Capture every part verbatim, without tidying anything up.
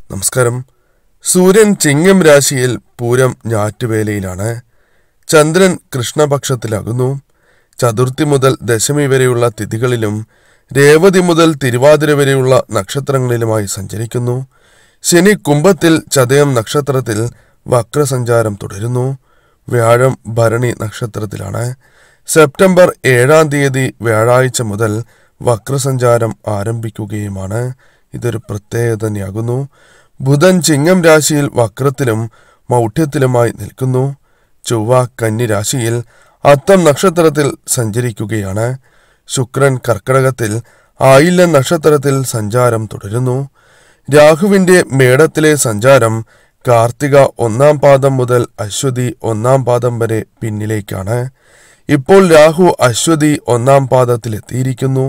നമസ്കാരം. സൂര്യൻ ചിങ്ങം രാശിയിൽ പൂരം ഞാറ്റുവേലയിലാണ്. ചന്ദ്രൻ കൃഷ്ണപക്ഷത്തിലാകുന്നു. ചതുർത്ഥി മുതൽ ദശമി വരെയുള്ള തിഥികളിലും രേവതി മുതൽ തിരുവാതിര വരെയുള്ള നക്ഷത്രങ്ങളിലുമായി സഞ്ചരിക്കുന്നു. ശനി കുംഭത്തിൽ ചതയം നക്ഷത്രത്തിൽ വക്രസഞ്ചാരം തുടരുന്നു. വ്യാഴം ഭരണി നക്ഷത്രത്തിലാണ്. സെപ്റ്റംബർ ഏഴാം തീയതി വ്യാഴാഴ്ച മുതൽ വക്രസഞ്ചാരം ആരംഭിക്കുകയുമാണ്. ഇതൊരു പ്രത്യേകത തന്നെയാകുന്നു. ബുധൻ ചിങ്ങം രാശിയിൽ വക്രത്തിലും മൗഢ്യത്തിലുമായി നിൽക്കുന്നു. ചൊവ്വ കന്നി രാശിയിൽ അത്തം നക്ഷത്രത്തിൽ സഞ്ചരിക്കുകയാണ്. ശുക്രൻ കർക്കിടകത്തിൽ ആയില്യം നക്ഷത്രത്തിൽ സഞ്ചാരം തുടരുന്നു. രാഹുവിന്റെ മേടത്തിലെ സഞ്ചാരം കാർത്തിക ഒന്നാം പാദം മുതൽ അശ്വതി ഒന്നാം പാദം വരെ പിന്നിലേക്കാണ്. ഇപ്പോൾ രാഹു അശ്വതി ഒന്നാം പാദത്തിലെത്തിയിരിക്കുന്നു.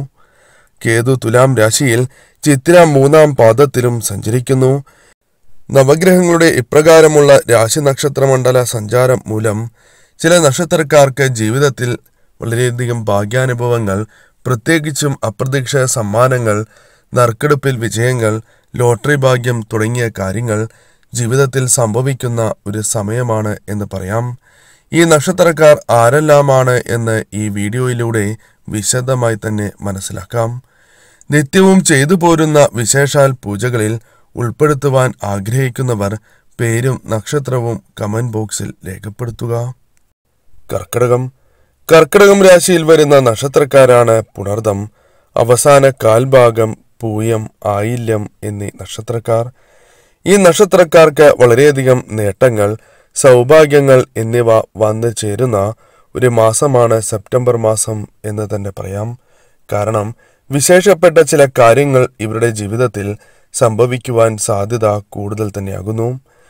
കേതു തുലാം രാശിയിൽ ചിത്തിര മൂന്നാം പാദത്തിലും സഞ്ചരിക്കുന്നു. നവഗ്രഹങ്ങളുടെ ഇപ്രകാരമുള്ള രാശി നക്ഷത്രമണ്ഡല സഞ്ചാരം മൂലം ചില നക്ഷത്രക്കാർക്ക് ജീവിതത്തിൽ വളരെയധികം ഭാഗ്യാനുഭവങ്ങൾ, പ്രത്യേകിച്ചും അപ്രതീക്ഷിത സമ്മാനങ്ങൾ, നറുക്കെടുപ്പിൽ വിജയങ്ങൾ, ലോട്ടറി ഭാഗ്യം തുടങ്ങിയ കാര്യങ്ങൾ ജീവിതത്തിൽ സംഭവിക്കുന്ന ഒരു സമയമാണ് എന്ന് പറയാം. ഈ നക്ഷത്രക്കാർ ആരെല്ലാമാണ് എന്ന് ഈ വീഡിയോയിലൂടെ വിശദമായി തന്നെ മനസ്സിലാക്കാം. നിത്യവും ചെയ്തു പോരുന്ന വിശേഷാൽ പൂജകളിൽ ഉൾപ്പെടുത്തുവാൻ ആഗ്രഹിക്കുന്നവർ പേരും നക്ഷത്രവും കമന്റ് ബോക്സിൽ രേഖപ്പെടുത്തുക. കർക്കിടകം കർക്കിടകം രാശിയിൽ വരുന്ന നക്ഷത്രക്കാരാണ് പുണർദം, അവസാന കാൽഭാഗം, പൂയം, ആയില്യം എന്നീ നക്ഷത്രക്കാർ. ഈ നക്ഷത്രക്കാർക്ക് വളരെയധികം നേട്ടങ്ങൾ, സൗഭാഗ്യങ്ങൾ എന്നിവ വന്നു ചേരുന്ന ഒരു മാസമാണ് സെപ്റ്റംബർ മാസം എന്ന് തന്നെ പറയാം. കാരണം വിശേഷപ്പെട്ട ചില കാര്യങ്ങൾ ഇവരുടെ ജീവിതത്തിൽ സംഭവിക്കുവാൻ സാധ്യത കൂടുതൽ തന്നെയാകുന്നു.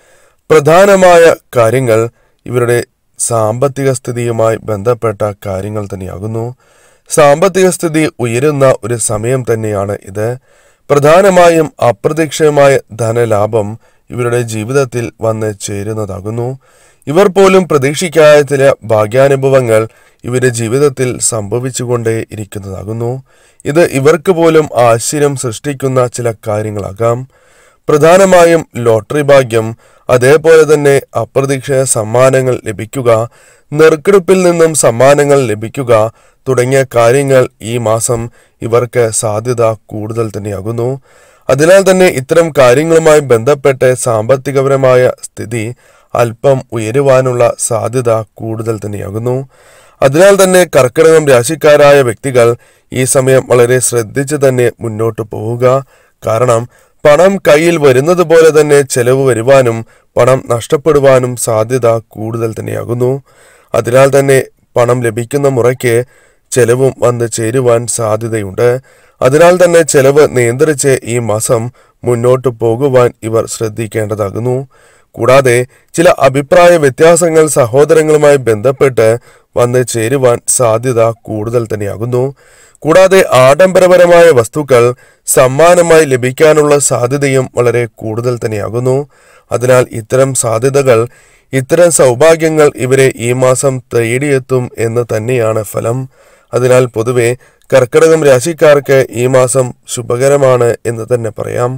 പ്രധാനമായ കാര്യങ്ങൾ ഇവരുടെ സാമ്പത്തിക സ്ഥിതിയുമായി ബന്ധപ്പെട്ട കാര്യങ്ങൾ തന്നെയാകുന്നു. സാമ്പത്തിക സ്ഥിതി ഉയരുന്ന ഒരു സമയം തന്നെയാണ് ഇത്. പ്രധാനമായും അപ്രതീക്ഷിതമായ ധനലാഭം ഇവരുടെ ജീവിതത്തിൽ വന്ന് ചേരുന്നതാകുന്നു. ഇവർ പോലും പ്രതീക്ഷിക്കാത്ത ചില ഭാഗ്യാനുഭവങ്ങൾ ഇവരുടെ ജീവിതത്തിൽ സംഭവിച്ചുകൊണ്ടേ ഇരിക്കുന്നതാകുന്നു. ഇത് ഇവർക്ക് പോലും ആശ്ചര്യം സൃഷ്ടിക്കുന്ന ചില കാര്യങ്ങളാകാം. പ്രധാനമായും ലോട്ടറി ഭാഗ്യം, അതേപോലെ തന്നെ അപ്രതീക്ഷിത സമ്മാനങ്ങൾ ലഭിക്കുക, നറുക്കെടുപ്പിൽ നിന്നും സമ്മാനങ്ങൾ ലഭിക്കുക തുടങ്ങിയ കാര്യങ്ങൾ ഈ മാസം ഇവർക്ക് സാധ്യത കൂടുതൽ തന്നെയാകുന്നു. അതിനാൽ തന്നെ ഇത്തരം കാര്യങ്ങളുമായി ബന്ധപ്പെട്ട് സാമ്പത്തികപരമായ സ്ഥിതി അല്പം ഉയരുവാനുള്ള സാധ്യത കൂടുതൽ തന്നെയാകുന്നു. അതിനാൽ തന്നെ കർക്കിടകം രാശിക്കാരായ വ്യക്തികൾ ഈ സമയം വളരെ ശ്രദ്ധിച്ച് തന്നെ മുന്നോട്ട് പോവുക. കാരണം പണം കയ്യിൽ വരുന്നത് പോലെ തന്നെ ചെലവ് വരുവാനും പണം നഷ്ടപ്പെടുവാനും സാധ്യത കൂടുതൽ തന്നെയാകുന്നു. അതിനാൽ തന്നെ പണം ലഭിക്കുന്ന മുറയ്ക്ക് ചെലവും വന്ന് ചേരുവാൻ സാധ്യതയുണ്ട്. അതിനാൽ തന്നെ ചെലവ് നിയന്ത്രിച്ച് ഈ മാസം മുന്നോട്ട് പോകുവാൻ ഇവർ ശ്രദ്ധിക്കേണ്ടതാകുന്നു. കൂടാതെ ചില അഭിപ്രായ വ്യത്യാസങ്ങൾ സഹോദരങ്ങളുമായി ബന്ധപ്പെട്ട് വന്ന് ചേരുവാൻ സാധ്യത കൂടുതൽ തന്നെയാകുന്നു. കൂടാതെ ആഡംബരപരമായ വസ്തുക്കൾ സമ്മാനമായി ലഭിക്കാനുള്ള സാധ്യതയും വളരെ കൂടുതൽ തന്നെയാകുന്നു. അതിനാൽ ഇത്തരം സാധ്യതകൾ, ഇത്തരം സൗഭാഗ്യങ്ങൾ ഇവരെ ഈ മാസം തേടിയെത്തും എന്ന് തന്നെയാണ് ഫലം. അതിനാൽ പൊതുവെ കർക്കിടകം രാശിക്കാർക്ക് ഈ മാസം ശുഭകരമാണ് എന്ന് തന്നെ പറയാം.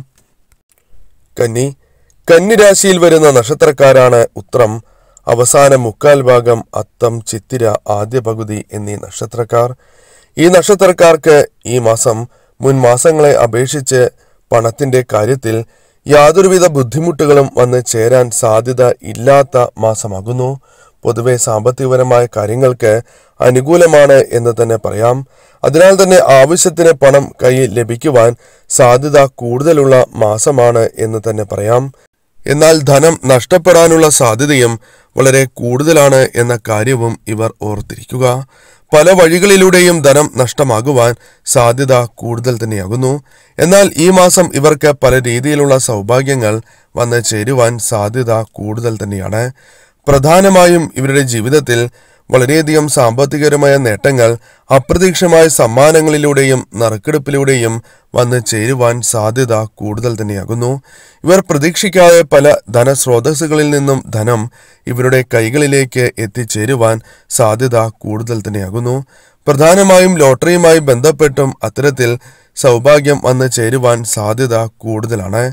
കന്നി കന്നി രാശിയിൽ വരുന്ന നക്ഷത്രക്കാരാണ് ഉത്രം, അവസാന മുക്കാൽ ഭാഗം, അത്തം, ചിത്തിര ആദ്യ പകുതി എന്നീ നക്ഷത്രക്കാർ. ഈ നക്ഷത്രക്കാർക്ക് ഈ മാസം മുൻ മാസങ്ങളെ അപേക്ഷിച്ച് പണത്തിന്റെ കാര്യത്തിൽ യാതൊരുവിധ ബുദ്ധിമുട്ടുകളും വന്ന് ചേരാൻ സാധ്യത ഇല്ലാത്ത മാസമാകുന്നു. പൊതുവെ സാമ്പത്തികപരമായ കാര്യങ്ങൾക്ക് അനുകൂലമാണ് എന്ന് തന്നെ പറയാം. അതിനാൽ തന്നെ ആവശ്യത്തിന് പണം കയ്യിൽ ലഭിക്കുവാൻ സാധ്യത കൂടുതലുള്ള മാസമാണ് എന്ന് തന്നെ പറയാം. എന്നാൽ ധനം നഷ്ടപ്പെടാനുള്ള സാധ്യതയും വളരെ കൂടുതലാണ് എന്ന കാര്യവും ഇവർ ഓർത്തിരിക്കുക. പല വഴികളിലൂടെയും ധനം നഷ്ടമാകുവാൻ സാധ്യത കൂടുതൽ തന്നെയാകുന്നു. എന്നാൽ ഈ മാസം ഇവർക്ക് പല രീതിയിലുള്ള സൗഭാഗ്യങ്ങൾ വന്ന് ചേരുവാൻ സാധ്യത കൂടുതൽ തന്നെയാണ്. പ്രധാനമായും ഇവരുടെ ജീവിതത്തിൽ വളരെയധികം സാമ്പത്തികപരമായ നേട്ടങ്ങൾ അപ്രതീക്ഷിതമായ സമ്മാനങ്ങളിലൂടെയും നറുക്കെടുപ്പിലൂടെയും വന്ന് ചേരുവാൻ സാധ്യത കൂടുതൽ തന്നെയാകുന്നു. ഇവർ പ്രതീക്ഷിക്കാതെ പല ധനസ്രോതസ്സുകളിൽ നിന്നും ധനം ഇവരുടെ കൈകളിലേക്ക് എത്തിച്ചേരുവാൻ സാധ്യത കൂടുതൽ തന്നെയാകുന്നു. പ്രധാനമായും ലോട്ടറിയുമായി ബന്ധപ്പെട്ടും അത്തരത്തിൽ സൗഭാഗ്യം വന്ന് ചേരുവാൻ സാധ്യത കൂടുതലാണ്.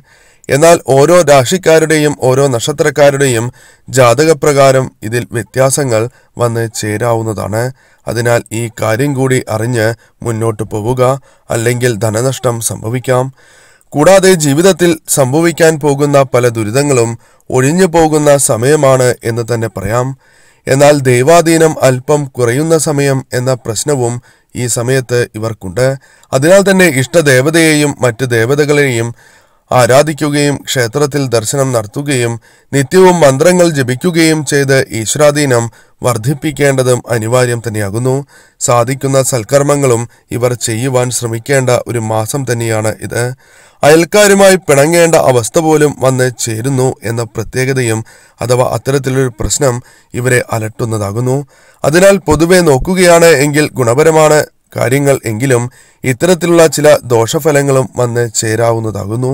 എന്നാൽ ഓരോ രാശിക്കാരുടെയും ഓരോ നക്ഷത്രക്കാരുടെയും ജാതകപ്രകാരം ഇതിൽ വ്യത്യാസങ്ങൾ വന്ന് ചേരാവുന്നതാണ്. അതിനാൽ ഈ കാര്യം കൂടി അറിഞ്ഞ് മുന്നോട്ട് പോവുക, അല്ലെങ്കിൽ ധനനഷ്ടം സംഭവിക്കാം. കൂടാതെ ജീവിതത്തിൽ സംഭവിക്കാൻ പോകുന്ന പല ദുരിതങ്ങളും ഒഴിഞ്ഞു പോകുന്ന സമയമാണ് എന്ന് തന്നെ പറയാം. എന്നാൽ ദൈവാധീനം അല്പം കുറയുന്ന സമയം എന്ന പ്രശ്നവും ഈ സമയത്ത് ഇവർക്കുണ്ട്. അതിനാൽ തന്നെ ഇഷ്ടദേവതയെയും മറ്റ് ദേവതകളെയും ആരാധിക്കുകയും ക്ഷേത്രത്തിൽ ദർശനം നടത്തുകയും നിത്യവും മന്ത്രങ്ങൾ ജപിക്കുകയും ചെയ്ത് ഈശ്വരാധീനം വർദ്ധിപ്പിക്കേണ്ടതും അനിവാര്യം തന്നെയാകുന്നു. സാധിക്കുന്ന സൽക്കർമ്മങ്ങളും ഇവർ ചെയ്യുവാൻ ശ്രമിക്കേണ്ട ഒരു മാസം തന്നെയാണ് ഇത്. അയൽക്കാരുമായി പിണങ്ങേണ്ട അവസ്ഥ പോലും വന്ന് ചേരുന്നു എന്ന പ്രത്യേകതയും അഥവാ അത്തരത്തിലൊരു പ്രശ്നം ഇവരെ അലട്ടുന്നതാകുന്നു. അതിനാൽ പൊതുവെ നോക്കുകയാണ് എങ്കിൽ ഗുണപരമാണ് കാര്യങ്ങൾ എങ്കിലും ഇത്തരത്തിലുള്ള ചില ദോഷഫലങ്ങളും വന്ന് ചേരാവുന്നതാകുന്നു.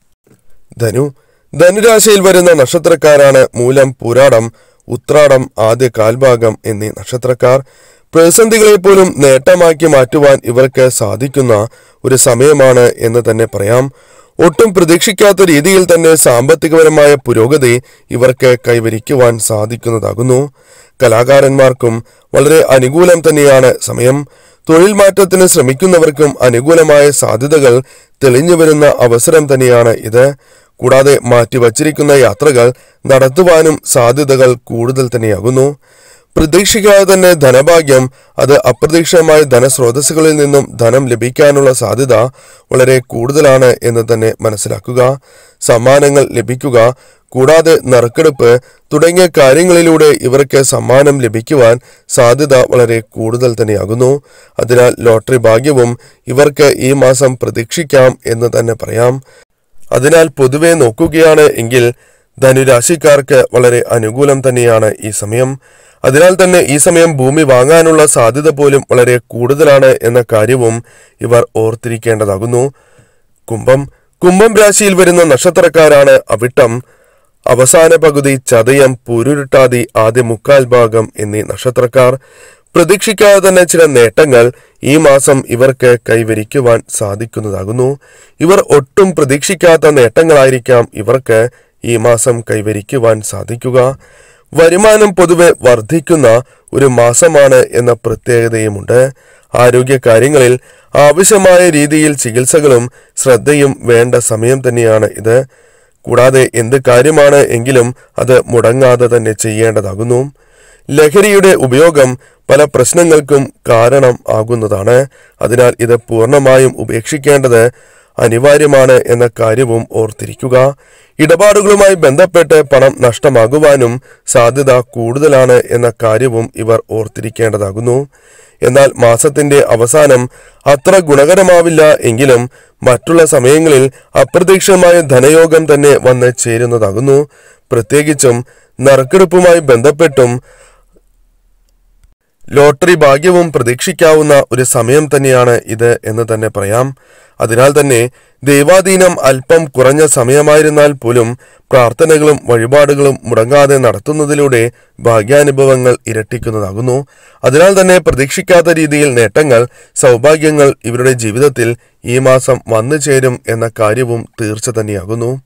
ധനു ധനുരാശിയിൽ വരുന്ന നക്ഷത്രക്കാരാണ് മൂലം, പൂരാടം, ഉത്രാടം, ആദ്യ കാൽഭാഗം എന്നീ നക്ഷത്രക്കാർ. പ്രതിസന്ധികളെ പോലും നേട്ടമാക്കി മാറ്റുവാൻ ഇവർക്ക് സാധിക്കുന്ന ഒരു സമയമാണ് എന്ന് തന്നെ പറയാം. ഒട്ടും പ്രതീക്ഷിക്കാത്ത രീതിയിൽ തന്നെ സാമ്പത്തികപരമായ പുരോഗതി ഇവർക്ക് കൈവരിക്കുവാൻ സാധിക്കുന്നതാകുന്നു. കലാകാരന്മാർക്കും വളരെ അനുകൂലം തന്നെയാണ് സമയം. തൊഴിൽ മാറ്റത്തിന് ശ്രമിക്കുന്നവർക്കും അനുകൂലമായ സാധ്യതകൾ തെളിഞ്ഞു വരുന്ന അവസരം തന്നെയാണ് ഇത്. കൂടാതെ മാറ്റിവച്ചിരിക്കുന്ന യാത്രകൾ നടത്തുവാനും സാധ്യതകൾ കൂടുതൽ തന്നെയാകുന്നു. പ്രതീക്ഷിക്കാതെ തന്നെ ധനഭാഗ്യം, അത് അപ്രതീക്ഷിതമായ ധനസ്രോതസ്സുകളിൽ നിന്നും ധനം ലഭിക്കാനുള്ള സാധ്യത വളരെ കൂടുതലാണ് എന്ന് തന്നെ മനസ്സിലാക്കുക. സമ്മാനങ്ങൾ ലഭിക്കുക, കൂടാതെ നറുക്കെടുപ്പ് തുടങ്ങിയ കാര്യങ്ങളിലൂടെ ഇവർക്ക് സമ്മാനം ലഭിക്കുവാൻ സാധ്യത വളരെ കൂടുതൽ തന്നെയാകുന്നു. അതിനാൽ ലോട്ടറി ഭാഗ്യവും ഇവർക്ക് ഈ മാസം പ്രതീക്ഷിക്കാം എന്ന് തന്നെ പറയാം. അതിനാൽ പൊതുവെ നോക്കുകയാണ് എങ്കിൽ ധനുരാശിക്കാർക്ക് വളരെ അനുകൂലം തന്നെയാണ് ഈ സമയം. അതിനാൽ തന്നെ ഈ സമയം ഭൂമി വാങ്ങാനുള്ള സാധ്യത പോലും വളരെ കൂടുതലാണ് എന്ന കാര്യവും ഇവർ ഓർത്തിരിക്കേണ്ടതാകുന്നു. കുംഭം കുംഭം രാശിയിൽ വരുന്ന നക്ഷത്രക്കാരാണ് അവിട്ടം, അവസാന പകുതി, ചതയം, പൂരുരുട്ടാതി, ആദ്യ മുക്കാൽ ഭാഗം എന്നീ നക്ഷത്രക്കാർ. പ്രതീക്ഷിക്കാതെ തന്നെ ചില നേട്ടങ്ങൾ ഈ മാസം ഇവർക്ക് കൈവരിക്കുവാൻ സാധിക്കുന്നതാകുന്നു. ഇവർ ഒട്ടും പ്രതീക്ഷിക്കാത്ത നേട്ടങ്ങളായിരിക്കാം ഇവർക്ക് ഈ മാസം കൈവരിക്കുവാൻ സാധിക്കുക. വരുമാനം പൊതുവെ വർദ്ധിക്കുന്ന ഒരു മാസമാണ് എന്ന പ്രത്യേകതയുമുണ്ട്. ആരോഗ്യ കാര്യങ്ങളിൽ ആവശ്യമായ രീതിയിൽ ചികിത്സകളും ശ്രദ്ധയും വേണ്ട സമയം തന്നെയാണ് ഇത്. കൂടാതെ എന്ത് കാര്യമാണ് എങ്കിലും അത് മുടങ്ങാതെ തന്നെ ചെയ്യേണ്ടതാകുന്നു. ലഹരിയുടെ ഉപയോഗം പല പ്രശ്നങ്ങൾക്കും കാരണം ആകുന്നതാണ്. അതിനാൽ ഇത് പൂർണ്ണമായും ഉപേക്ഷിക്കേണ്ടത് അനിവാര്യമാണ് എന്ന കാര്യവും ഓർത്തിരിക്കുക. ഇടപാടുകളുമായി ബന്ധപ്പെട്ട് പണം നഷ്ടമാകുവാനും സാധ്യത കൂടുതലാണ് എന്ന കാര്യവും ഇവർ ഓർത്തിരിക്കേണ്ടതാകുന്നു. എന്നാൽ മാസത്തിന്റെ അവസാനം അത്ര ഗുണകരമാവില്ല എങ്കിലും മറ്റുള്ള സമയങ്ങളിൽ അപ്രതീക്ഷിതമായ ധനയോഗം തന്നെ വന്ന് ചേരുന്നതാകുന്നു. പ്രത്യേകിച്ചും നറുക്കെടുപ്പുമായി ബന്ധപ്പെട്ടും ലോട്ടറി ഭാഗ്യവും പ്രതീക്ഷിക്കാവുന്ന ഒരു സമയം തന്നെയാണ് ഇത് എന്ന് തന്നെ പറയാം. അതിനാൽ തന്നെ ദൈവാധീനം അല്പം കുറഞ്ഞ സമയമായിരുന്നാൽ പോലും പ്രാർത്ഥനകളും വഴിപാടുകളും മുടങ്ങാതെ നടത്തുന്നതിലൂടെ ഭാഗ്യാനുഭവങ്ങൾ ഇരട്ടിക്കുന്നതാകുന്നു. അതിനാൽ തന്നെ പ്രതീക്ഷിക്കാത്ത രീതിയിൽ നേട്ടങ്ങൾ, സൗഭാഗ്യങ്ങൾ ഇവരുടെ ജീവിതത്തിൽ ഈ മാസം വന്നു ചേരും എന്ന കാര്യവും തീർച്ച തന്നെയാകുന്നു.